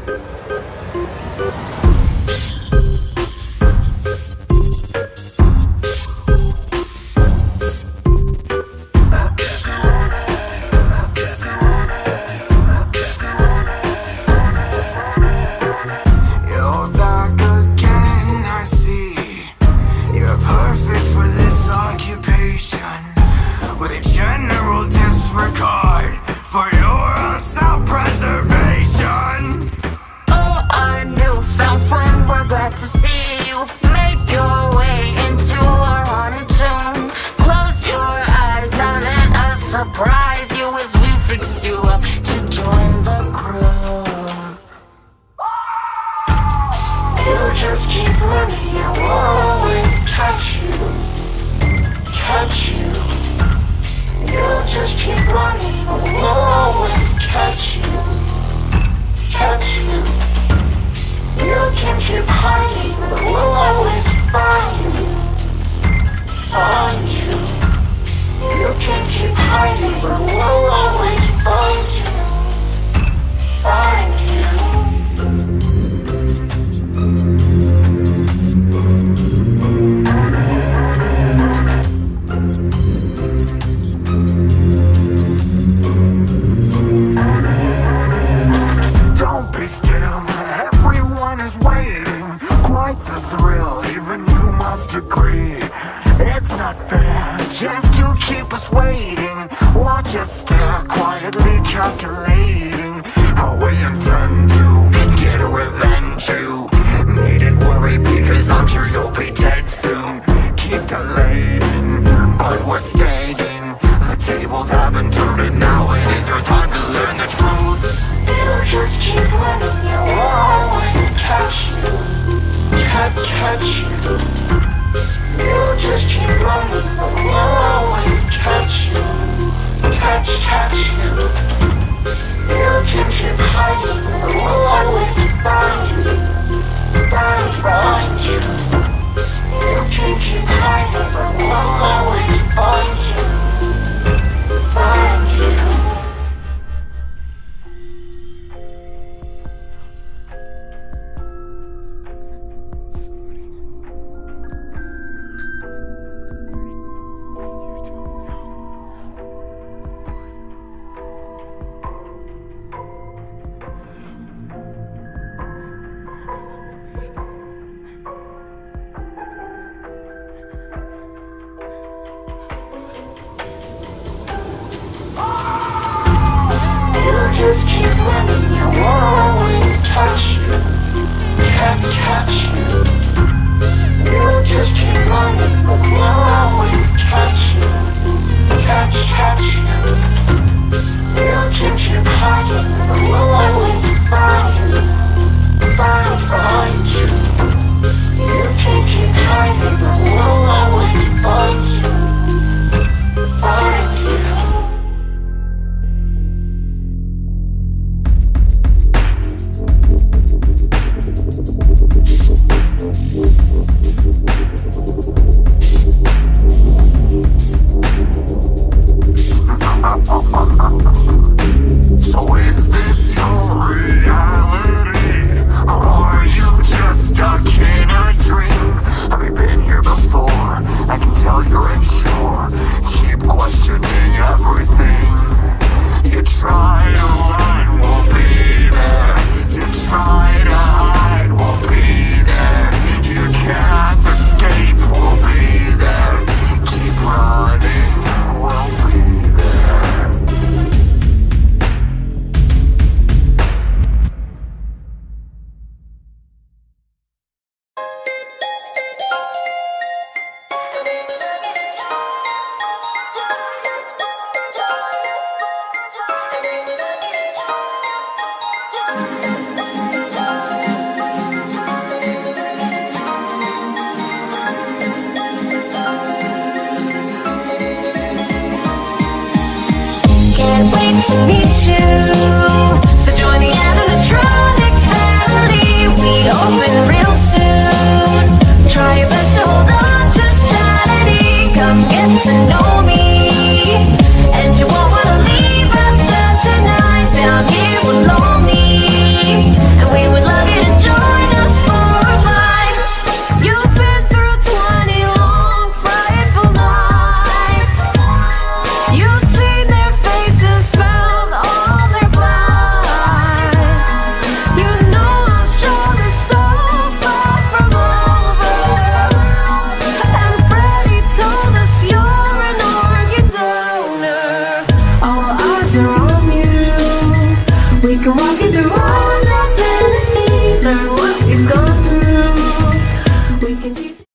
Just keep running, I will always catch you. Catch you. You'll just keep running, but we'll always catch you. Catch you. You can keep hiding, but we'll always find you. Find you. You can keep hiding, but we'll always find you. Find you. So is this your reality? Or are you just stuck in a dream? Have you been here before? I can tell you're unsure. Keep questioning everything. You try to run, won't be there. You try to hide, won't be there. You can't escape, won't be there. Keep running, won't be there. Can't wait to meet you.